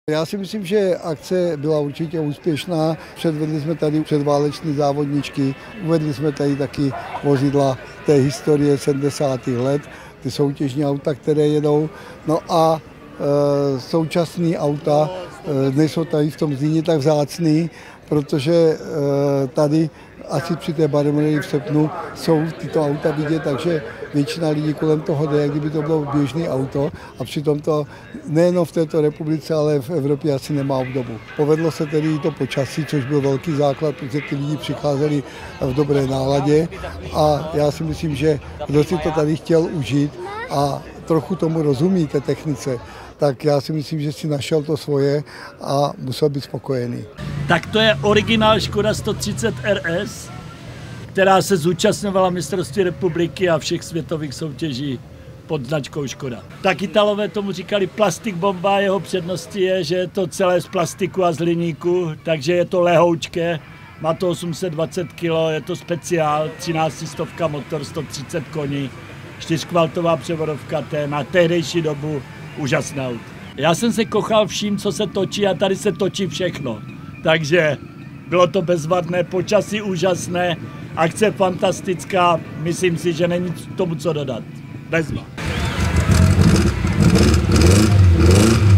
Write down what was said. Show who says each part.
Speaker 1: Já si myslím, že akce byla určitě úspěšná. Předvedli jsme tady předváleční závodničky, uvedli jsme tady taky vozidla té historie 70. let, ty soutěžní auta, které jedou. No a současné auta nejsou tady v tom Zlíně tak vzácný, protože tady asi při té Barmerii v srpnu jsou tyto auta vidět, takže většina lidí kolem toho jde, jak kdyby to bylo běžné auto a přitom to nejenom v této republice, ale v Evropě asi nemá obdobu. Povedlo se tedy to počasí, což byl velký základ, protože ty lidi přicházeli v dobré náladě a já si myslím, že kdo si to tady chtěl užít a trochu tomu rozumí té technice, tak já si myslím, že si našel to svoje a musel být spokojený.
Speaker 2: Tak to je originál Škoda 130 RS, která se zúčastňovala mistrovství republiky a všech světových soutěží pod značkou Škoda. Tak Italové tomu říkali plastik bomba, jeho předností je, že je to celé z plastiku a z hliníku, takže je to lehoučké, má to 820 kg, je to speciál, 1300 motor, 130 koní, 4kvaltová převodovka, na tehdejší dobu úžasné auto. Já jsem se kochal vším, co se točí a tady se točí všechno. Takže bylo to bezvadné, počasí úžasné, akce fantastická, myslím si, že není tomu co dodat. Bezva.